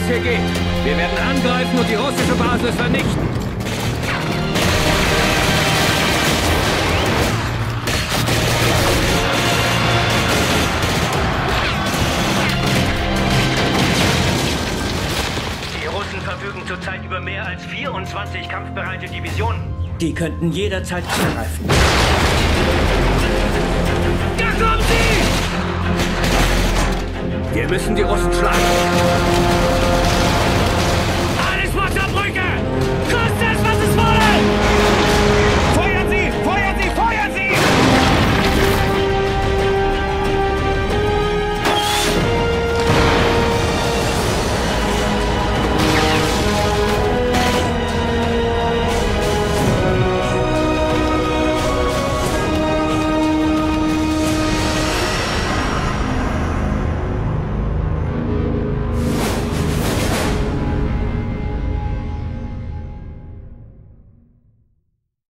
es hier geht. Wir werden angreifen und die russische Basis vernichten. Die Russen verfügen zurzeit über mehr als 24 kampfbereite Divisionen. Die könnten jederzeit angreifen. Da kommen sie! Wir müssen die Russen schlagen.